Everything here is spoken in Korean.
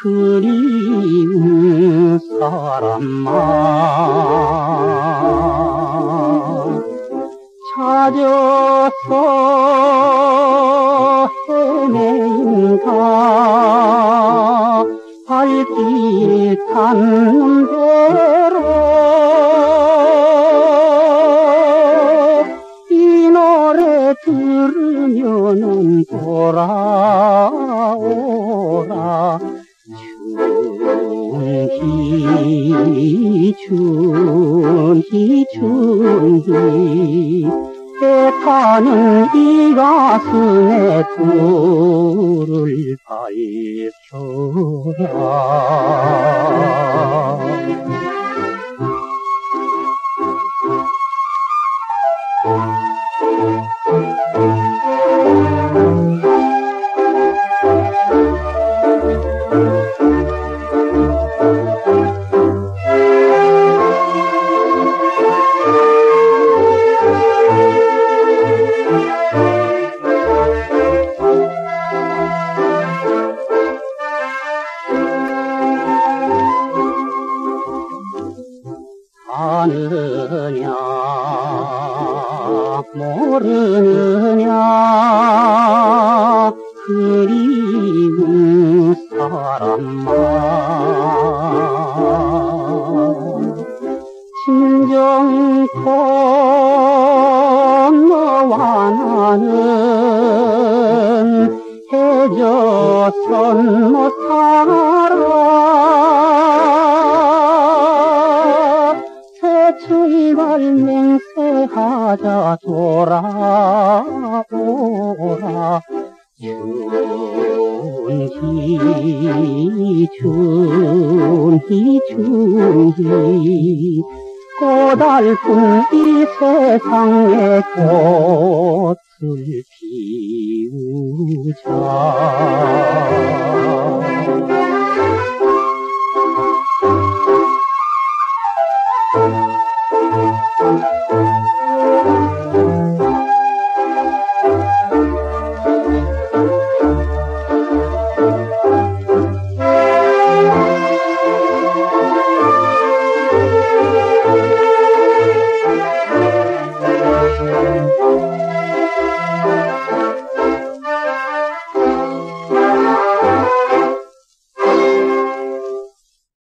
그리운 사람만 찾아서 헤매인가 발길 닿는 대로 이 노래 들으면은 돌아오라 춘희 애타는 이 가슴에 불을 밝혀라. 아느냐 모르느냐 그리운 사람만 진정 너와 나는 헤어져선 못 살아 새출발 맹세하자 돌아오라 춘희 고달픈 이 세상에 꽃을 피우자.